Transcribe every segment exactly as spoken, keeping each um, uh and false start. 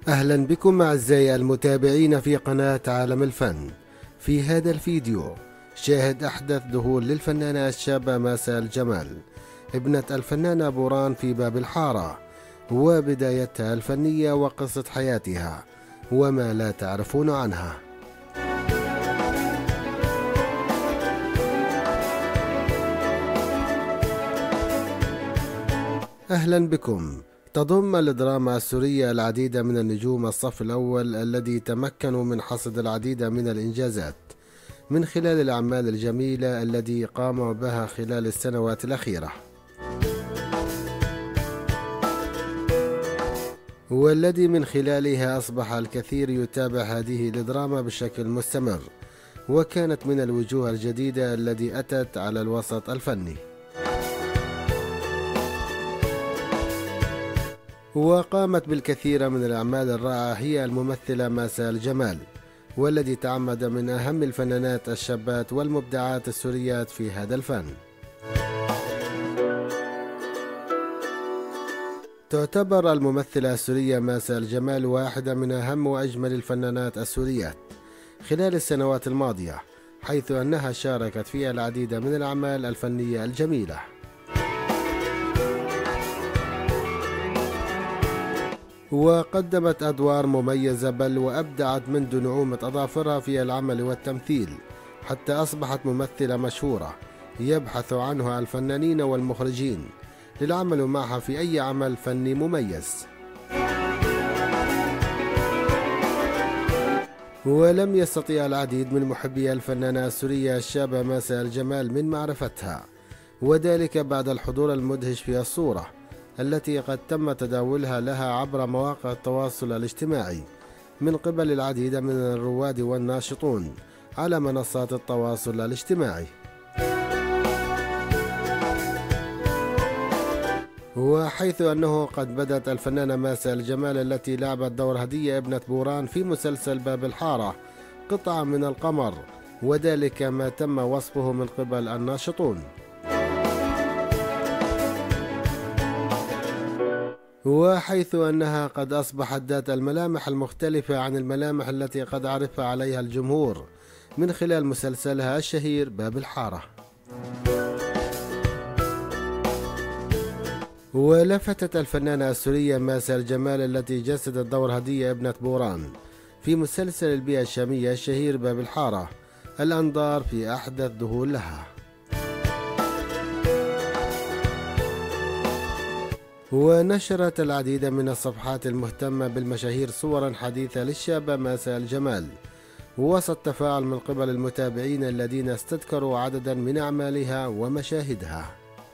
أهلا بكم أعزائي المتابعين في قناة عالم الفن. في هذا الفيديو شاهد أحدث ظهور للفنانة الشابة ماسال جمال ابنة الفنانة بوران في باب الحارة، وبدايتها الفنية وقصة حياتها وما لا تعرفون عنها. أهلا بكم. تضم الدراما السورية العديد من النجوم الصف الأول الذي تمكنوا من حصد العديد من الإنجازات من خلال الأعمال الجميلة التي قاموا بها خلال السنوات الأخيرة، والذي من خلالها أصبح الكثير يتابع هذه الدراما بشكل مستمر، وكانت من الوجوه الجديدة التي أتت على الوسط الفني. وقامت بالكثير من الأعمال الرائعة هي الممثلة ماسال جمال، والذي تعمد من أهم الفنانات الشابات والمبدعات السوريات في هذا الفن. تعتبر الممثلة السورية ماسال جمال واحدة من أهم وأجمل الفنانات السوريات خلال السنوات الماضية، حيث أنها شاركت في العديد من الأعمال الفنية الجميلة، وقدمت أدوار مميزة بل وأبدعت منذ نعومة أظافرها في العمل والتمثيل، حتى أصبحت ممثلة مشهورة يبحث عنها الفنانين والمخرجين للعمل معها في أي عمل فني مميز. ولم يستطيع العديد من محبي الفنانة السورية الشابة ماسال جمال من معرفتها، وذلك بعد الحضور المدهش في الصورة التي قد تم تداولها لها عبر مواقع التواصل الاجتماعي من قبل العديد من الرواد والناشطون على منصات التواصل الاجتماعي. وحيث أنه قد بدت الفنانة ماسال جمال التي لعبت دور هدية ابنة بوران في مسلسل باب الحارة قطعة من القمر، وذلك ما تم وصفه من قبل الناشطون. وحيث أنها قد أصبحت ذات الملامح المختلفة عن الملامح التي قد عرف عليها الجمهور من خلال مسلسلها الشهير باب الحارة. ولفتت الفنانة السورية ماسال جمال التي جسدت دور هدية ابنة بوران في مسلسل البيئة الشامية الشهير باب الحارة الأنظار في أحدث ظهور لها. ونشرت العديد من الصفحات المهتمة بالمشاهير صورا حديثة للشابة ماسال جمال وسط تفاعل من قبل المتابعين الذين استذكروا عددا من أعمالها ومشاهدها.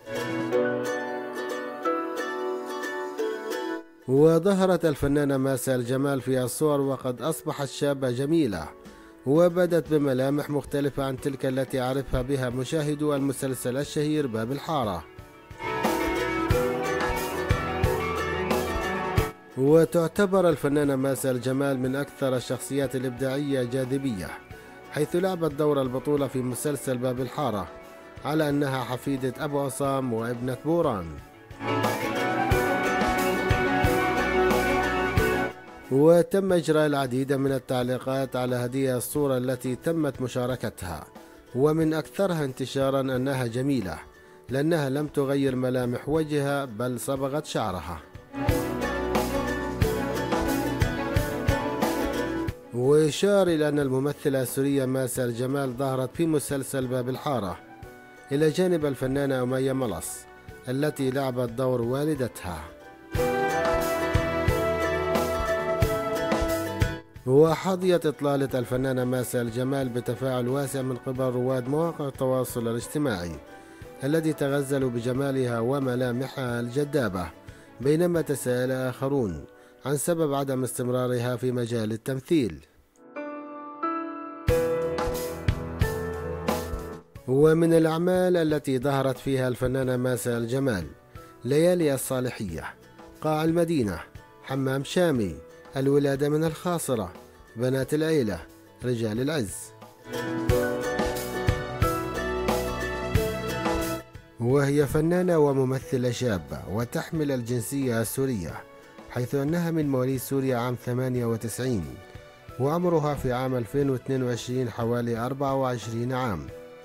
وظهرت الفنانة ماسال جمال في الصور وقد أصبحت شابة جميلة، وبدت بملامح مختلفة عن تلك التي عرفها بها مشاهدو المسلسل الشهير باب الحارة. وتعتبر الفنانة ماسال جمال من أكثر الشخصيات الإبداعية جاذبية، حيث لعبت دور البطولة في مسلسل باب الحارة على أنها حفيدة أبو عصام وابنة بوران. وتم إجراء العديد من التعليقات على هذه الصورة التي تمت مشاركتها، ومن أكثرها انتشارا أنها جميلة لأنها لم تغير ملامح وجهها بل صبغت شعرها. ويشار إلى أن الممثلة السورية ماسال جمال ظهرت في مسلسل باب الحارة إلى جانب الفنانة أمية ملص التي لعبت دور والدتها. وحظيت إطلالة الفنانة ماسال جمال بتفاعل واسع من قبل رواد مواقع التواصل الاجتماعي الذي تغزلوا بجمالها وملامحها الجذابة، بينما تساءل آخرون عن سبب عدم استمرارها في مجال التمثيل. ومن الأعمال التي ظهرت فيها الفنانة ماسال جمال ليالي الصالحية، قاع المدينة، حمام شامي، الولادة من الخاصرة، بنات العيلة، رجال العز. وهي فنانة وممثلة شابة وتحمل الجنسية السورية، حيث أنها من مواليد سوريا عام ثمانية وتسعين، وعمرها في عام ألفين واثنين وعشرين حوالي أربعة وعشرين عام.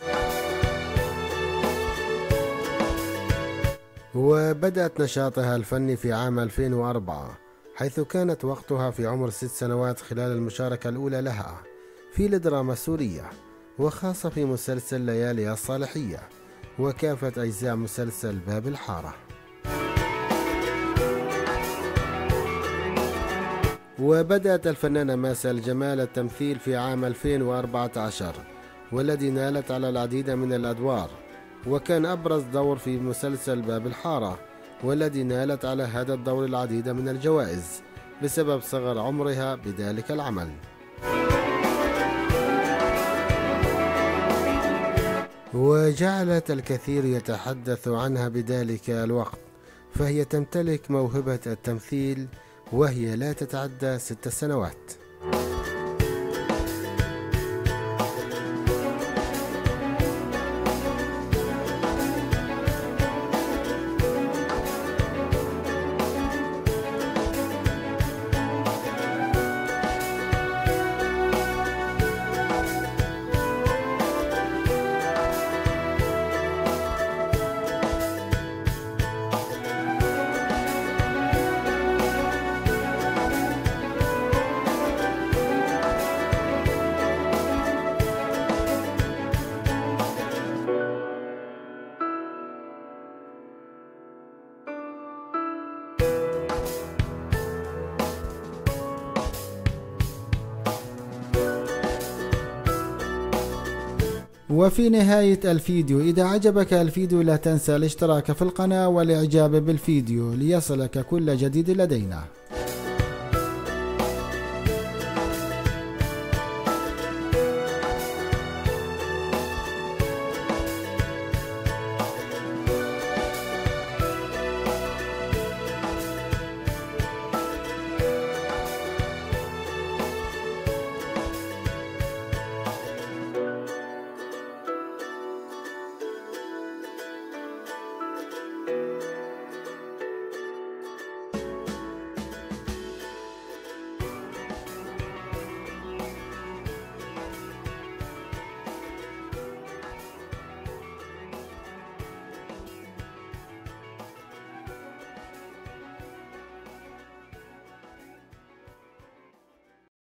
وبدأت نشاطها الفني في عام ألفين وأربعة، حيث كانت وقتها في عمر ست سنوات خلال المشاركة الأولى لها في الدراما السورية، وخاصة في مسلسل ليالي الصالحية وكافة أجزاء مسلسل باب الحارة. وبدأت الفنانة ماسة الجمال التمثيل في عام ألفين وأربعة عشر، والذي نالت على العديد من الأدوار، وكان أبرز دور في مسلسل باب الحارة، والذي نالت على هذا الدور العديد من الجوائز بسبب صغر عمرها بذلك العمل. وجعلت الكثير يتحدث عنها بذلك الوقت، فهي تمتلك موهبة التمثيل وهي لا تتعدى ست سنوات. وفي نهاية الفيديو، إذا عجبك الفيديو لا تنسى الاشتراك في القناة والإعجاب بالفيديو ليصلك كل جديد لدينا.